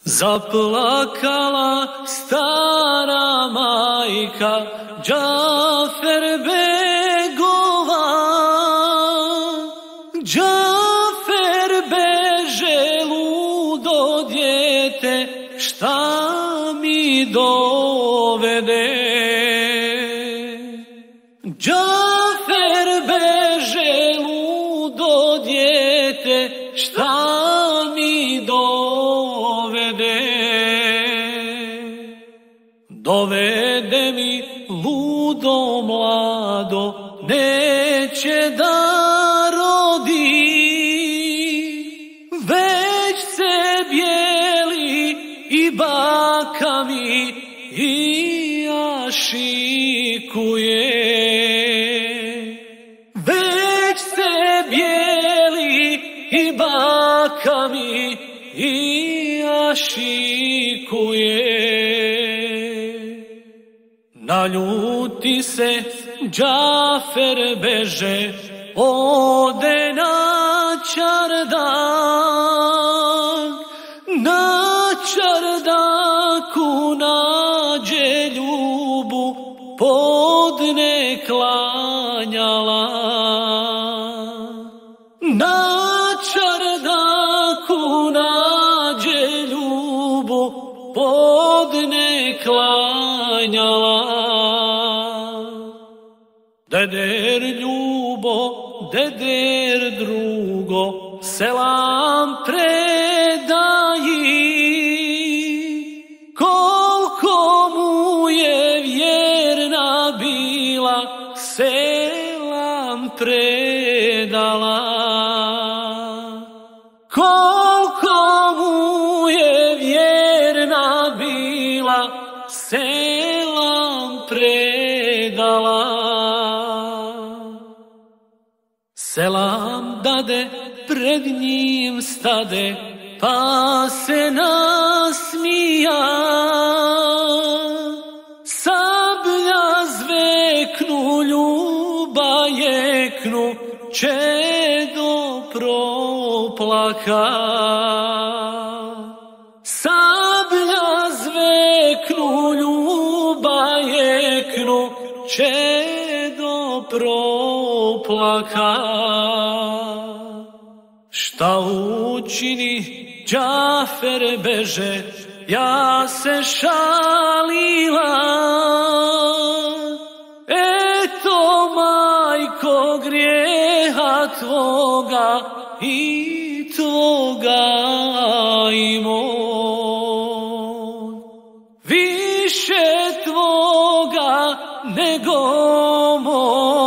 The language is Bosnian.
Zaplakala stara majka Džafer begova, Džafer beže ludo dijete, šta mi dovede? Džafer beže ludo dijete, šta mi dovede? Dovede mi ludo mlado, neće da rodi, već se bijeli i baka mi i ašikuje. Već se bijeli i baka mi i ašikuje. Naljuti se Džafer beže, ode na čardak, na čardaku nađe ljubu, podne klanjala. Na čardaku nađe ljubu, podne klanjala. Deder ljubo, deder drugo, selam predaji, koliko mu je vjerna bila, selam predala. Koliko mu je vjerna bila, selam predala. Selam dade, pred njim stade, pa se nasmija. Sablja zveknu, ljuba jeknu, čedo proplaka. Sablja zveknu, ljuba jeknu, čedo proplaka. Šta učini Džafer beže, ja se šalila. Eto majko grijeha tvoga i tvoga i moj, više tvoga nego moj.